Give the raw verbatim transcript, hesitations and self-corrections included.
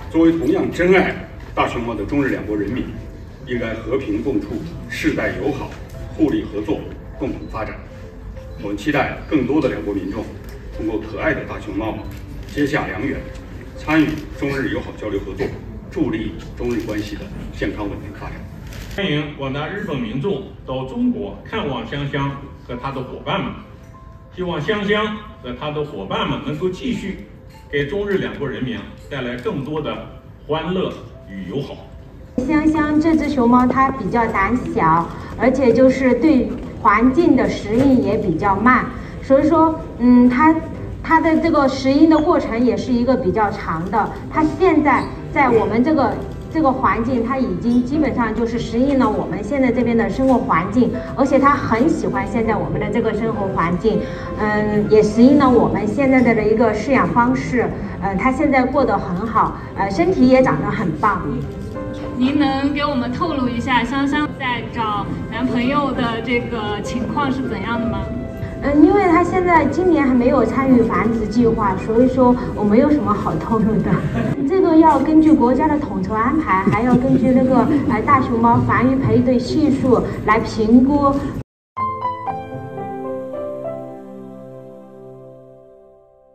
作为同样珍爱大熊猫的中日两国人民，应该和平共处，世代友好，互利合作，共同发展。我们期待更多的两国民众通过可爱的大熊猫结下良缘，参与中日友好交流合作，助力中日关系的健康稳定发展。 欢迎广大日本民众到中国看望香香和他的伙伴们，希望香香和他的伙伴们能够继续给中日两国人民带来更多的欢乐与友好。 香香这只熊猫它比较胆小，而且就是对环境的适应也比较慢，所以说，嗯，它它的这个适应的过程也是一个比较长的。它现在在我们这个这个环境，它已经基本上就是适应了我们现在这边的生活环境，而且它很喜欢现在我们的这个生活环境，嗯，也适应了我们现在的一个饲养方式，呃，它现在过得很好，呃，身体也长得很棒。 您能给我们透露一下香香在找男朋友的这个情况是怎样的吗？ 嗯，因为她现在今年还没有参与繁殖计划，所以说我没有什么好透露的。这个要根据国家的统筹安排，还要根据那个呃大熊猫繁育配对系数来评估。